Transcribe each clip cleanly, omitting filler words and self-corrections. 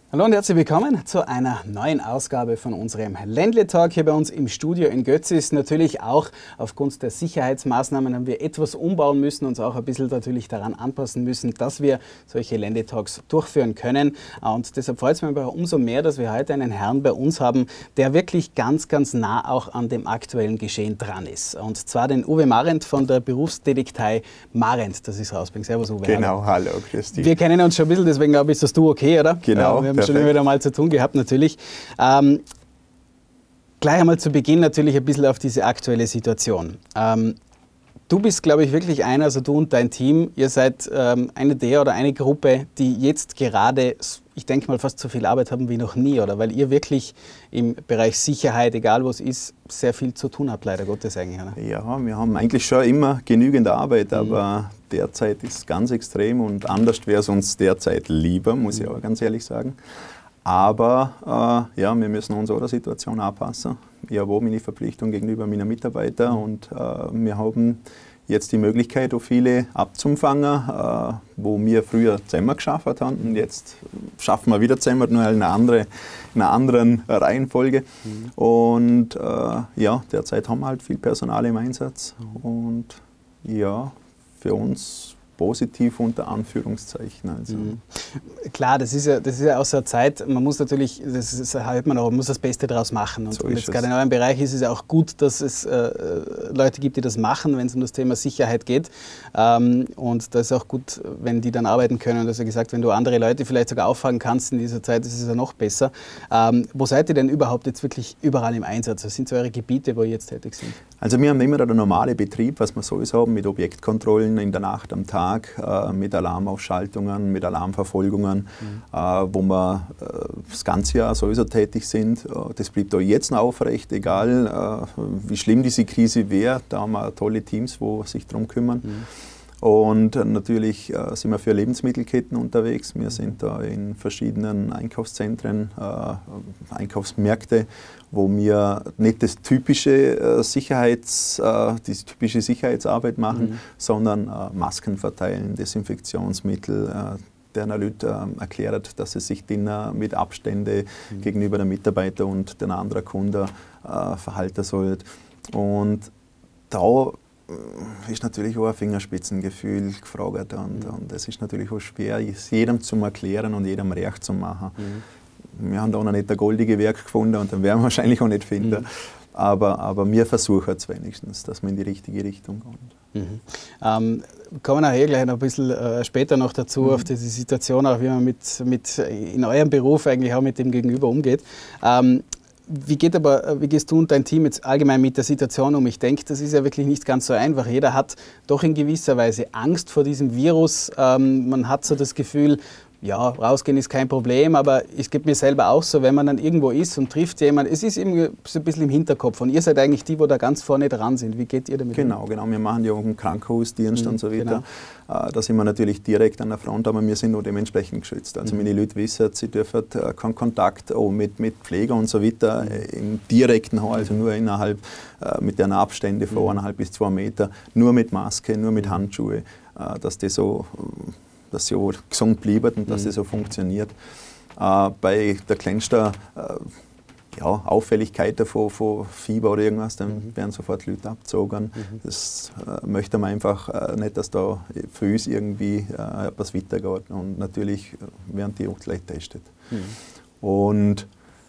Hallo und herzlich willkommen zu einer neuen Ausgabe von unserem Ländle Talk hier bei uns im Studio in Götzis. Natürlich auch aufgrund der Sicherheitsmaßnahmen haben wir etwas umbauen müssen, uns auch ein bisschen natürlich daran anpassen müssen, dass wir solche Ländle Talks durchführen können. Und deshalb freut es mich aber umso mehr, dass wir heute einen Herrn bei uns haben, der wirklich ganz nah auch an dem aktuellen Geschehen dran ist. Und zwar den Uwe Marent von der Berufsdetektei Marent. Das ist Rausbring. Servus Uwe. Genau, hallo, grüß dich. Wir kennen uns schon ein bisschen, deswegen glaube ich, ist das du okay, oder? Genau. Wir haben schon wieder mal zu tun gehabt, natürlich. Gleich einmal zu Beginn natürlich ein bisschen auf diese aktuelle Situation. Du bist, glaube ich, wirklich einer, also du und dein Team, ihr seid eine Gruppe, die jetzt gerade, ich denke mal, fast so viel Arbeit haben wie noch nie, oder? Weil ihr wirklich im Bereich Sicherheit, egal wo es ist, sehr viel zu tun habt, leider Gottes eigentlich, oder? Ja, wir haben eigentlich schon immer genügend Arbeit, aber derzeit ist es ganz extrem und anders wäre es uns derzeit lieber, muss ich auch ganz ehrlich sagen. Aber ja, wir müssen uns auch der Situation anpassen. Ich habe auch meine Verpflichtung gegenüber meinen Mitarbeitern und wir haben jetzt die Möglichkeit, auch viele abzufangen, wo wir früher zusammen geschafft haben. Und jetzt schaffen wir wieder zusammen, nur in einer anderen Reihenfolge. Und ja, derzeit haben wir halt viel Personal im Einsatz. Und ja, für uns positiv unter Anführungszeichen. Also. Klar, das ist ja auch so eine Zeit, man muss natürlich, man muss das Beste daraus machen. Und, so und jetzt gerade in eurem Bereich ist es ja auch gut, dass es Leute gibt, die das machen, wenn es um das Thema Sicherheit geht. Und das ist auch gut, wenn die dann arbeiten können. Und das ist ja gesagt, wenn du andere Leute vielleicht sogar auffangen kannst in dieser Zeit, ist es ja noch besser. Wo seid ihr denn überhaupt jetzt wirklich überall im Einsatz? Was sind so eure Gebiete, wo ihr jetzt tätig sind? Also wir haben immer den normalen Betrieb, was wir sowieso haben, mit Objektkontrollen in der Nacht, am Tag, mit Alarmausschaltungen, mit Alarmverfolgungen, wo wir das ganze Jahr sowieso tätig sind. Das bleibt auch jetzt noch aufrecht, egal wie schlimm diese Krise wäre. Da haben wir tolle Teams, die sich darum kümmern. Und natürlich sind wir für Lebensmittelketten unterwegs. Wir sind da in verschiedenen Einkaufszentren, Einkaufsmärkte, wo wir nicht das typische diese typische Sicherheitsarbeit machen, sondern Masken verteilen, Desinfektionsmittel, der Leute erklärt, dass sie sich mit Abstände gegenüber den Mitarbeitern und den anderen Kunden verhalten sollen. Und da ist natürlich auch ein Fingerspitzengefühl gefragt und es ist natürlich auch schwer, es jedem zu erklären und jedem recht zu machen. Wir haben da noch nicht das goldige Werk gefunden und dann werden wir wahrscheinlich auch nicht finden. Aber wir versuchen es wenigstens, dass wir in die richtige Richtung gehen. Kommen wir nachher gleich noch ein bisschen später noch dazu, auf diese Situation, auch wie man mit in eurem Beruf eigentlich auch mit dem Gegenüber umgeht. Wie gehst du und dein Team jetzt allgemein mit der Situation um? Ich denke, das ist ja wirklich nicht ganz so einfach. Jeder hat doch in gewisser Weise Angst vor diesem Virus. Man hat so das Gefühl, ja, rausgehen ist kein Problem, aber es geht mir selber auch so, wenn man dann irgendwo ist und trifft jemanden, es ist irgendwie so ein bisschen im Hinterkopf und ihr seid eigentlich die, wo da ganz vorne dran sind. Wie geht ihr damit um? Genau, wir machen ja auch einen Krankenhausdienst und so weiter. Genau. Da sind wir natürlich direkt an der Front, aber wir sind auch dementsprechend geschützt. Also meine Leute wissen, sie dürfen keinen Kontakt auch mit Pfleger und so weiter im direkten haben, also nur innerhalb mit den Abständen von 1,5 bis 2 Meter, nur mit Maske, nur mit Handschuhe, dass sie auch gesund bleiben und dass das so funktioniert. Bei der kleinsten Auffälligkeit von Fieber oder irgendwas, dann werden sofort Leute abgezogen. Das möchte man einfach nicht, dass da für uns irgendwie etwas weitergeht. Und natürlich werden die auch gleich getestet. Und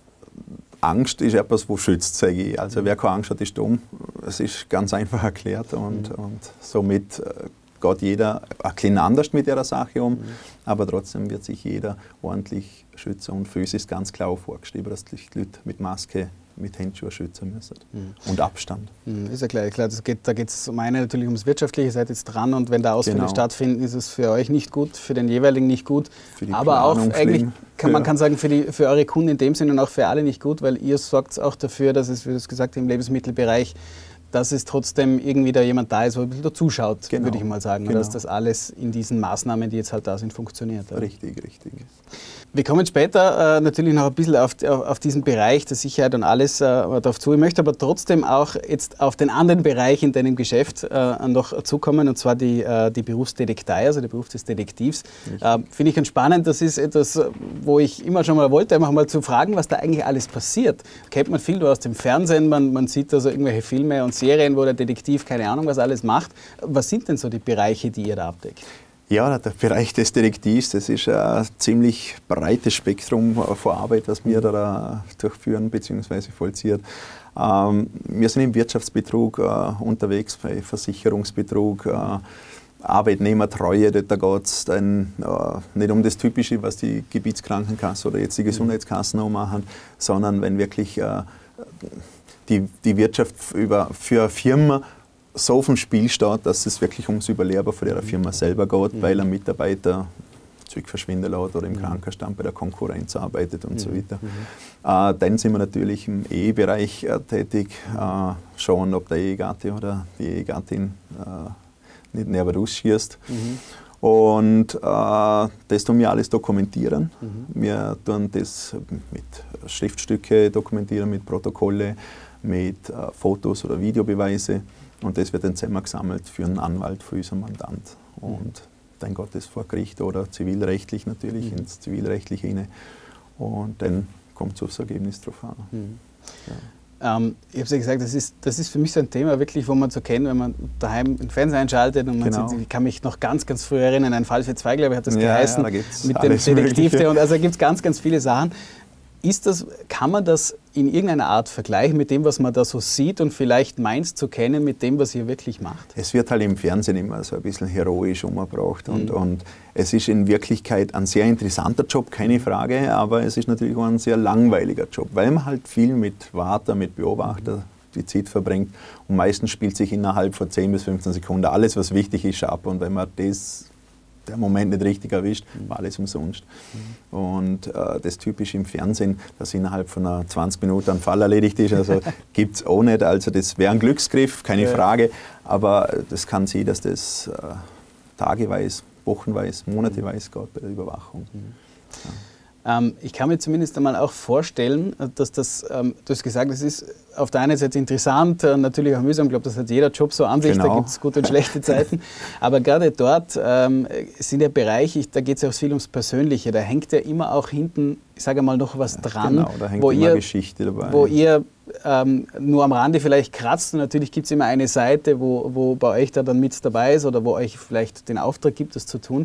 Angst ist etwas, was schützt, sage ich. Also wer keine Angst hat, ist dumm. Es ist ganz einfach erklärt und somit geht jeder ein bisschen anders mit der Sache um, aber trotzdem wird sich jeder ordentlich schützen. Und für uns ist ganz klar vorgeschrieben, dass die Leute mit Maske, mit Handschuhen schützen müssen und Abstand. Ist ja klar, da geht es natürlich ums Wirtschaftliche, ihr seid jetzt dran und wenn da Ausfälle stattfinden, ist es für euch nicht gut, für den jeweiligen nicht gut, aber auch eigentlich, man kann sagen, für eure Kunden in dem Sinne und auch für alle nicht gut, weil ihr sorgt auch dafür, dass es, wie du es gesagt hast, im Lebensmittelbereich dass es trotzdem irgendwie da jemand da ist, wo ein bisschen zuschaut, Genau. würde ich mal sagen. Genau. Dass das alles in diesen Maßnahmen, die jetzt halt da sind, funktioniert. Ja. Richtig, richtig. Wir kommen später natürlich noch ein bisschen auf diesen Bereich der Sicherheit und alles darauf zu. Ich möchte aber trotzdem auch jetzt auf den anderen Bereich in deinem Geschäft noch zukommen, und zwar die Berufsdetektei, also der Beruf des Detektivs. Finde ich ganz spannend. Das ist etwas, wo ich immer schon mal wollte, einfach mal zu fragen, was da eigentlich alles passiert. Kennt man viel aus dem Fernsehen, man sieht also irgendwelche Filme und Serien, wo der Detektiv keine Ahnung was alles macht. Was sind denn so die Bereiche, die ihr da abdeckt? Ja, der Bereich des Detektivs, das ist ein ziemlich breites Spektrum von Arbeit, was wir da durchführen bzw. vollziehen. Wir sind im Wirtschaftsbetrug unterwegs, bei Versicherungsbetrug, Arbeitnehmertreue, da geht es dann nicht um das Typische, was die Gebietskrankenkasse oder jetzt die Gesundheitskassen auch machen, sondern wenn wirklich die Wirtschaft für eine Firma so auf dem Spiel steht, dass es wirklich ums Überleben von der Firma selber geht, weil ein Mitarbeiter Zeug verschwinden lässt oder im Krankenstand bei der Konkurrenz arbeitet und so weiter. Dann sind wir natürlich im Ehebereich tätig, schauen, ob der Ehegatte oder die Ehegattin nicht näher rausschießt. Und das tun wir alles dokumentieren. Wir tun das mit Schriftstücke dokumentieren, mit Protokolle, mit Fotos oder Videobeweise. Und das wird dann zusammengesammelt für einen Anwalt, für unseren Mandant. Und dann geht das vor Gericht oder zivilrechtlich natürlich, ins Zivilrechtliche hinein. Und dann kommt es aufs Ergebnis drauf an. Ich habe ja gesagt, das ist für mich so ein Thema, wirklich, wo man so kennt, wenn man daheim den Fernseher einschaltet und man sieht, ich kann mich noch ganz früh erinnern, ein Fall für zwei, glaube ich, hat das geheißen, da gibt's mit dem Detektiv. Und also gibt es ganz viele Sachen. Kann man das in irgendeiner Art vergleichen mit dem, was man da so sieht und vielleicht meint zu kennen mit dem, was ihr wirklich macht? Es wird halt im Fernsehen immer so ein bisschen heroisch umgebracht und es ist in Wirklichkeit ein sehr interessanter Job, keine Frage, aber es ist natürlich auch ein sehr langweiliger Job, weil man halt viel mit Wärter, mit Beobachter die Zeit verbringt und meistens spielt sich innerhalb von 10 bis 15 Sekunden alles, was wichtig ist, ab und wenn man der Moment nicht richtig erwischt, war alles umsonst. Und das typisch im Fernsehen, dass innerhalb von 20 Minuten ein Fall erledigt ist, also gibt es auch nicht. Also das wäre ein Glücksgriff, keine Frage, aber das kann sein, dass das tageweise, wochenweise, monateweise geht bei der Überwachung. Ich kann mir zumindest einmal auch vorstellen, dass das, du hast gesagt, es ist auf der einen Seite interessant, natürlich auch mühsam, ich glaube, das hat jeder Job so an sich, da gibt es gute und schlechte Zeiten, aber gerade dort sind ja Bereiche, da geht es ja auch viel ums Persönliche, da hängt ja immer auch hinten, ich sage mal, noch was dran, genau, da hängt immer Geschichte dabei. Wo ihr nur am Rande vielleicht kratzt und natürlich gibt es immer eine Seite, wo bei euch da dann mit dabei ist oder wo euch vielleicht den Auftrag gibt, das zu tun.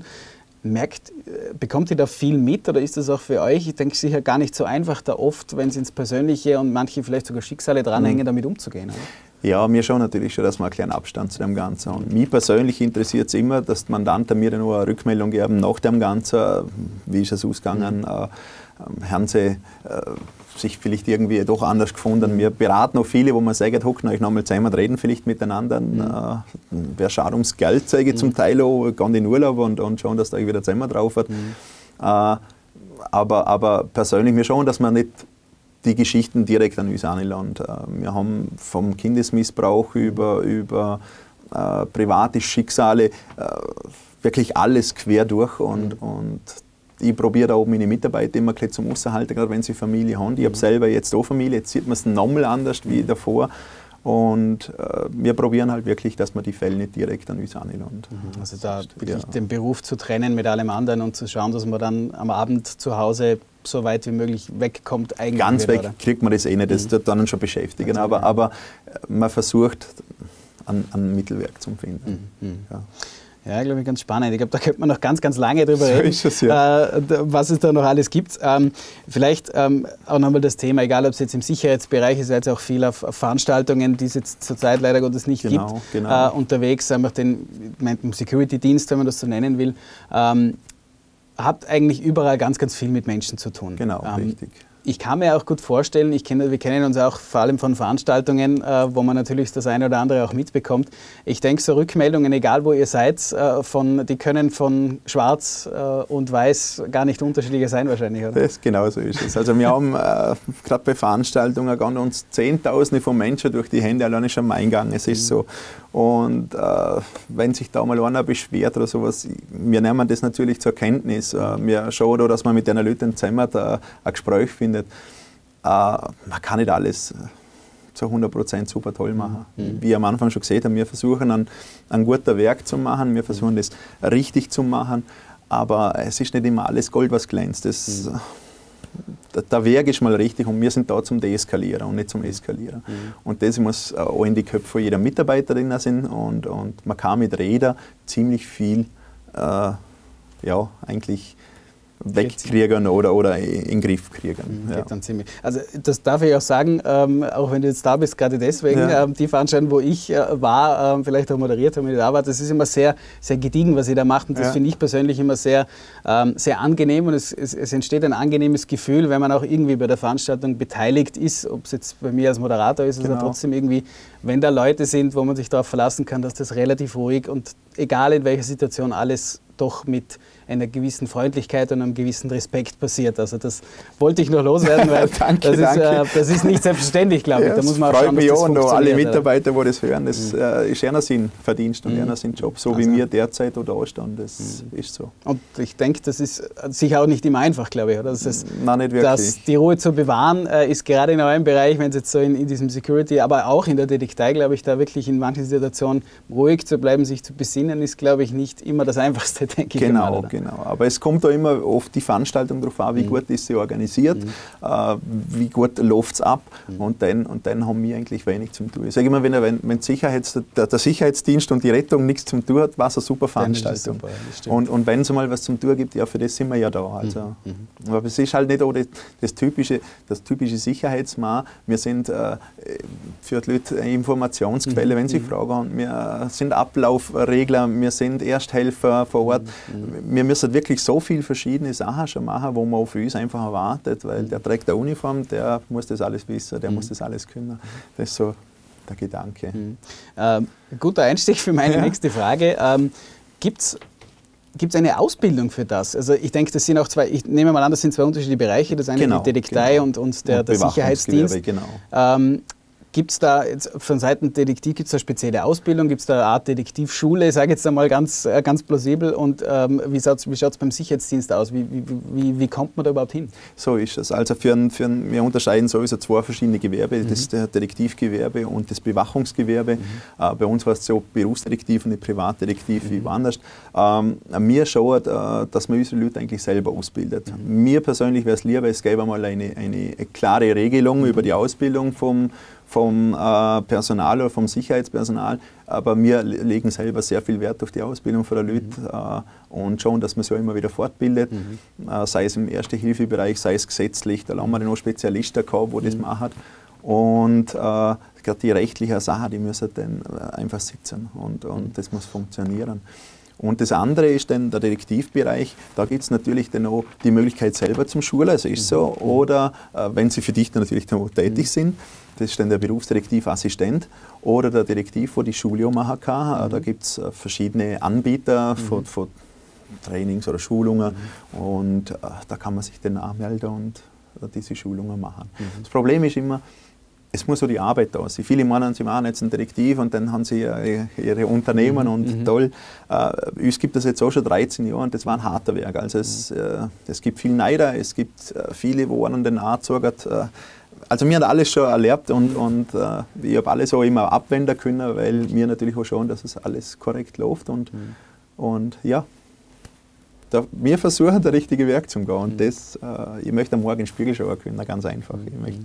Bekommt ihr da viel mit oder ist das auch für euch, ich denke, sicher gar nicht so einfach, da oft, wenn es ins Persönliche und manche vielleicht sogar Schicksale dranhängen, damit umzugehen? Oder? Ja, mir schon natürlich schon, dass wir einen kleinen Abstand zu dem Ganzen haben. Mich persönlich interessiert es immer, dass die Mandanten mir dann nur eine Rückmeldung geben nach dem Ganzen, wie ist es ausgegangen, haben sie sich vielleicht irgendwie doch anders gefunden. Wir beraten auch viele, wo man sagt, hocken euch nochmal zusammen, reden vielleicht miteinander. Wer schaut ums Geld, sage ich zum Teil auch, gehen in den Urlaub und schauen, dass da euch wieder zusammen drauf hat. Aber persönlich mir schon, dass man nicht die Geschichten direkt an uns anlassen. Wir haben vom Kindesmissbrauch über private Schicksale wirklich alles quer durch und ich probiere da oben meine Mitarbeiter immer zum Aushalten, gerade wenn sie Familie haben. Ich habe selber jetzt auch Familie, jetzt sieht man es nochmal anders wie davor. Und wir probieren halt wirklich, dass man die Fälle nicht direkt an uns anlassen. Also da wirklich den Beruf zu trennen mit allem anderen und zu schauen, dass man dann am Abend zu Hause so weit wie möglich wegkommt. Eigentlich ganz weg kriegt man das eh nicht, das wird dann schon beschäftigen. Aber man versucht, einen Mittelweg zu finden. Ja, glaube ich, ganz spannend. Ich glaube, da könnte man noch ganz lange drüber reden, was es da noch alles gibt. Vielleicht auch nochmal das Thema, egal ob es jetzt im Sicherheitsbereich ist, jetzt auch viel auf Veranstaltungen, die es jetzt zurzeit leider Gottes nicht gibt, unterwegs, einfach den Security-Dienst, wenn man das so nennen will, hat eigentlich überall ganz viel mit Menschen zu tun. Genau, richtig. Ich kann mir auch gut vorstellen, wir kennen uns auch vor allem von Veranstaltungen, wo man natürlich das eine oder andere auch mitbekommt. Ich denke, so Rückmeldungen, egal wo ihr seid, die können von Schwarz und Weiß gar nicht unterschiedlicher sein wahrscheinlich, oder? Das genau so ist es. Also wir haben gerade bei Veranstaltungen gehen uns Zehntausende von Menschen durch die Hände alleine schon am Eingang. Es ist so. Und wenn sich da mal einer beschwert oder sowas, wir nehmen das natürlich zur Kenntnis. Wir schauen da, dass man mit den Leuten zusammen ein Gespräch findet. Man kann nicht alles zu 100% super toll machen. Wie ich am Anfang schon gesagt habe, wir versuchen ein gutes Werk zu machen, wir versuchen das richtig zu machen, aber es ist nicht immer alles Gold, was glänzt. Der Weg ist mal richtig und wir sind da zum Deeskalieren und nicht zum Eskalieren. Und das muss auch in die Köpfe von jeder Mitarbeiter drin sein und man kann mit Rädern ziemlich viel eigentlich wegkriegen oder in den Griff kriegen. Ja. Dann ziemlich. Also das darf ich auch sagen, auch wenn du jetzt da bist, gerade deswegen, die Veranstaltung, wo ich war, vielleicht auch moderiert habe, wenn ich da war, das ist immer sehr, sehr gediegen, was ihr da macht und das finde ich persönlich immer sehr, sehr angenehm und es entsteht ein angenehmes Gefühl, wenn man auch irgendwie bei der Veranstaltung beteiligt ist, ob es jetzt bei mir als Moderator ist, oder trotzdem irgendwie, wenn da Leute sind, wo man sich darauf verlassen kann, dass das relativ ruhig und egal in welcher Situation alles doch mit einer gewissen Freundlichkeit und einem gewissen Respekt passiert. Also das wollte ich noch loswerden, weil das ist nicht selbstverständlich, glaube ich. Da muss man auch schauen, dass das funktioniert. Alle Mitarbeiter, die das hören, das ist einer sein Verdienst und einer sein Job, so wie wir derzeit da stehen. Das ist so. Und ich denke, das ist sicher auch nicht immer einfach, glaube ich. Oder? Nein, nicht wirklich. Die Ruhe zu bewahren ist gerade in eurem Bereich, wenn es jetzt so in diesem Security, aber auch in der Detektei, glaube ich, da wirklich in manchen Situationen ruhig zu bleiben, sich zu besinnen, ist, glaube ich, nicht immer das Einfachste, denke ich. Genau. Aber es kommt da immer oft die Veranstaltung darauf an, wie gut ist sie organisiert, wie gut läuft es ab und dann haben wir eigentlich wenig zu tun. Ich sage immer, wenn der Sicherheitsdienst und die Rettung nichts zu tun hat, war es eine super Veranstaltung. Super, und wenn es mal was zum Tun gibt, ja, für das sind wir ja da. Also, aber es ist halt nicht auch das typische Sicherheitsmaß. Wir sind für die Leute eine Informationsquelle, wenn sie Fragen haben. Wir sind Ablaufregler, wir sind Ersthelfer vor Ort. Wir müssen wirklich so viele verschiedene Sachen schon machen, wo man auf uns einfach erwartet, weil der trägt eine Uniform, der muss das alles wissen, der muss das alles können. Das ist so der Gedanke. Guter Einstieg für meine nächste Frage. Gibt es eine Ausbildung für das? Also ich denke, das sind auch ich nehme mal an, das sind zwei unterschiedliche Bereiche. Das eine die Detektei und der Sicherheitsdienst. Gibt es da jetzt von Seiten Detektiv gibt's da spezielle Ausbildung? Gibt es da eine Art Detektivschule? Ich sage jetzt einmal ganz plausibel. Und wie schaut es beim Sicherheitsdienst aus? Wie kommt man da überhaupt hin? So ist es. Also wir unterscheiden sowieso zwei verschiedene Gewerbe, das Detektivgewerbe und das Bewachungsgewerbe. Bei uns war es so Berufsdetektiv und nicht Privatdetektiv wie woanders. Wir schauen, dass man unsere Leute eigentlich selber ausbildet. Mir persönlich wäre es lieber, es gäbe einmal eine klare Regelung über die Ausbildung vom Personal oder vom Sicherheitspersonal, aber wir legen selber sehr viel Wert auf die Ausbildung der Leute und schauen, dass man sich immer wieder fortbildet, sei es im Erste-Hilfe-Bereich, sei es gesetzlich, da haben wir noch Spezialisten gehabt, die das machen und gerade die rechtlichen Sachen, die müssen dann einfach sitzen und das muss funktionieren. Und das andere ist dann der Detektivbereich. Da gibt es natürlich dann auch die Möglichkeit selber zum Schulen, also ist so. Oder wenn Sie für dich dann natürlich tätig sind, das ist dann der Berufsdetektivassistent oder der Detektiv, der die Schule machen kann. Da gibt es verschiedene Anbieter von Trainings oder Schulungen und da kann man sich dann anmelden und diese Schulungen machen. Das Problem ist immer, es muss so die Arbeit da sein. Viele meinen, sie machen jetzt einen Detektiv und dann haben sie ihre Unternehmen und toll. Uns gibt es jetzt auch schon 13 Jahre und das war ein harter Werk. Also es gibt viel Neider, es gibt viele, die einen den angezogen. Also wir haben alles schon erlebt und ich habe alles auch immer abwenden können, weil wir natürlich auch schauen, dass es alles korrekt läuft und ja. Wir versuchen, der richtige Weg zu gehen und ich möchte am Morgen in den Spiegel schauen können, ganz einfach. Ich möchte,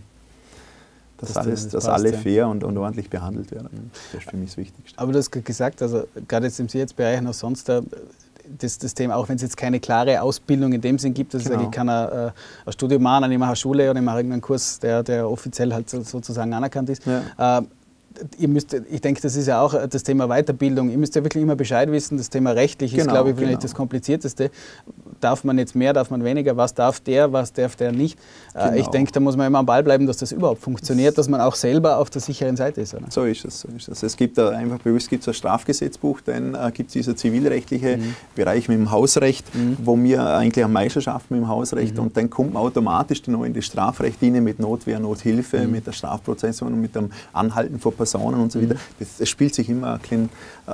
dass alle fair und ordentlich behandelt werden. Das ist für mich das Wichtigste. Aber du hast gesagt, also gerade jetzt im Sicherheitsbereich noch sonst, das Thema, auch wenn es jetzt keine klare Ausbildung in dem Sinn gibt, dass ich kann ein Studium machen, ich mache eine Schule oder ich mache irgendeinen Kurs, der offiziell halt sozusagen anerkannt ist. Ja. ich denke, das ist ja auch das Thema Weiterbildung. Ihr müsst ja wirklich immer Bescheid wissen. Das Thema rechtlich ist, glaube ich, vielleicht das Komplizierteste. Darf man jetzt mehr, darf man weniger? Was darf der nicht? Genau. Ich denke, da muss man immer am Ball bleiben, dass das überhaupt funktioniert, dass man auch selber auf der sicheren Seite ist. Oder? So ist es. Es gibt da einfach bewusst ein Strafgesetzbuch, dann gibt es dieser zivilrechtliche Bereich mit dem Hausrecht, wo wir eigentlich am meisten schaffen mit dem Hausrecht. Und dann kommt man automatisch noch in das Strafrecht rein mit Notwehr, Nothilfe, mit der Strafprozession und mit dem Anhalten von Personen und so weiter. Das spielt sich immer ein bisschen,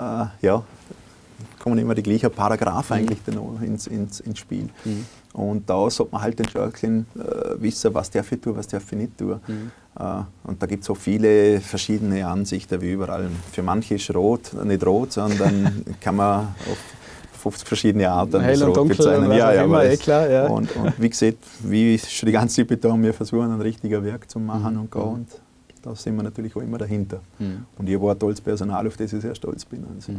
kommen immer die gleichen Paragraphen eigentlich dann noch ins Spiel. Und da sollte man halt dann schon ein bisschen wissen, was darf ich tun, was darf ich nicht tun. Und da gibt es so viele verschiedene Ansichten wie überall. Für manche ist rot nicht rot, sondern kann man auf 50 verschiedene Arten hell und dunkel bezeichnen. Klar, ja. Und wie gesagt, wie schon die ganze Zeit betont, wir versuchen ein richtiger Werk zu machen und gehen. Und da sind wir natürlich auch immer dahinter. Und ich habe ein tolles Personal, auf das ich sehr stolz bin. Also.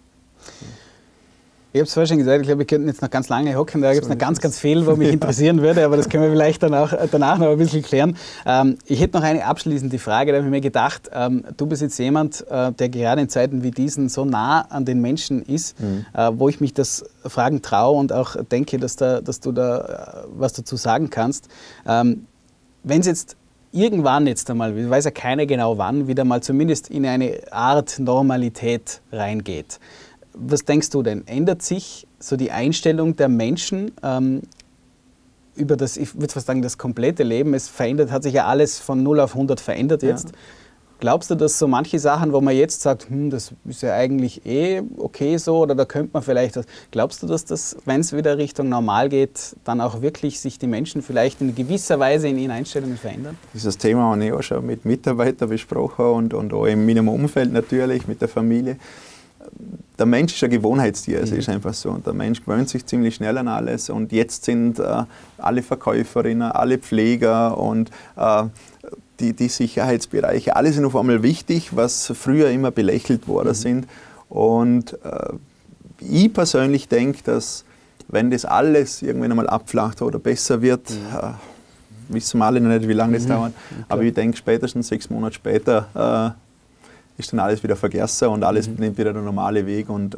Ich habe es vorhin schon gesagt, ich glaube, wir könnten jetzt noch ganz lange hocken, da gibt es noch ganz viel, was mich interessieren würde, aber das können wir vielleicht danach noch ein bisschen klären. Ich hätte noch eine abschließende Frage, da habe ich mir gedacht, du bist jetzt jemand, der gerade in Zeiten wie diesen so nah an den Menschen ist, wo ich mich das fragen traue und auch denke, dass du da was dazu sagen kannst. Wenn es jetzt irgendwann jetzt einmal, ich weiß ja keiner genau wann, wieder mal zumindest in eine Art Normalität reingeht, was denkst du denn? Ändert sich so die Einstellung der Menschen über das, ich würde fast sagen, das komplette Leben? Es hat sich ja alles von 0 auf 100 verändert jetzt. Ja. Glaubst du, dass so manche Sachen, wo man jetzt sagt, das ist ja eigentlich okay so oder da könnte man vielleicht das. Glaubst du, dass das, wenn es wieder Richtung normal geht, dann auch wirklich sich die Menschen vielleicht in gewisser Weise in ihren Einstellungen verändern? Dieses Thema habe ich auch schon mit Mitarbeitern besprochen und auch in meinem Umfeld natürlich, mit der Familie. Der Mensch ist ein Gewohnheitstier, es ist einfach so. Und der Mensch gewöhnt sich ziemlich schnell an alles. Und jetzt sind alle Verkäuferinnen, alle Pfleger und die Sicherheitsbereiche, alle sind auf einmal wichtig, was früher immer belächelt worden sind. Und ich persönlich denke, dass wenn das alles irgendwann einmal abflacht oder besser wird, wissen wir alle noch nicht, wie lange das dauert, aber ich denke, spätestens 6 Monate später ist dann alles wieder vergessen und alles nimmt wieder der normale Weg und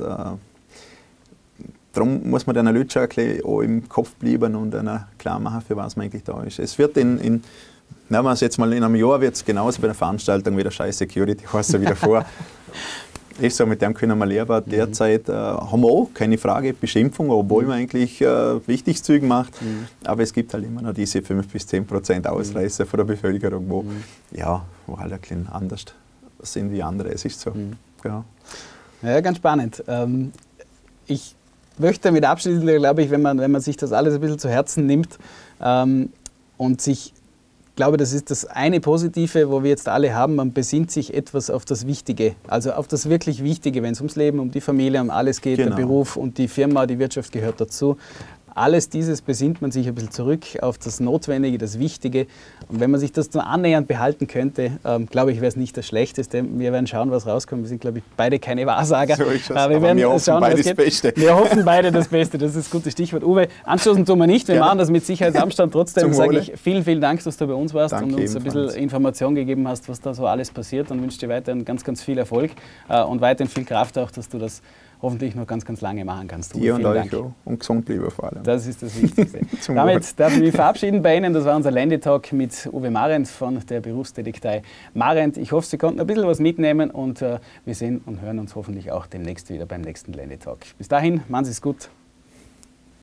darum muss man den Leuten auch im Kopf bleiben und klar machen, für was man eigentlich da ist. Es wird nehmen wir es jetzt mal in einem Jahr, wird es genauso bei der Veranstaltung wieder Scheiß Security, heißt ja wieder vor. Ist so, mit dem können wir leben. Derzeit haben wir auch, keine Frage, Beschimpfung, obwohl man eigentlich wichtiges Zeug macht. Aber es gibt halt immer noch diese 5-10% Ausreißer von der Bevölkerung, wo halt ein bisschen anders sind wie andere. Es ist so. Ja, ganz spannend. Ich möchte damit abschließen, glaube ich, wenn man sich das alles ein bisschen zu Herzen nimmt und sich, ich glaube, das ist das eine Positive, wo wir jetzt alle haben, man besinnt sich etwas auf das Wichtige, also auf das wirklich Wichtige, wenn es ums Leben, um die Familie, um alles geht, der Beruf und die Firma, die Wirtschaft gehört dazu. Alles dieses besinnt man sich ein bisschen zurück auf das Notwendige, das Wichtige. Und wenn man sich das nur annähernd behalten könnte, glaube ich, wäre es nicht das Schlechteste. Wir werden schauen, was rauskommt. Wir sind, glaube ich, beide keine Wahrsager. So ist das. Aber wir hoffen beide das Beste. Wir hoffen beide das Beste. Das ist ein gutes Stichwort. Uwe, anstoßen tun wir nicht. Wir machen das mit Sicherheitsabstand. Trotzdem sage ich vielen Dank, dass du bei uns warst und uns ein bisschen Information gegeben hast, was da so alles passiert. Und wünsche dir weiterhin ganz viel Erfolg und weiterhin viel Kraft auch, dass du das hoffentlich noch ganz lange machen kannst. Ihr und euch auch. Und gesund bleiben vor allem. Das ist das Wichtigste. Damit darf ich mich verabschieden bei Ihnen. Das war unser Ländetalk mit Uwe Marent von der Berufsdetektei Marent. Ich hoffe, Sie konnten ein bisschen was mitnehmen und wir sehen und hören uns hoffentlich auch demnächst wieder beim nächsten Ländetalk. Bis dahin, machen Sie es gut.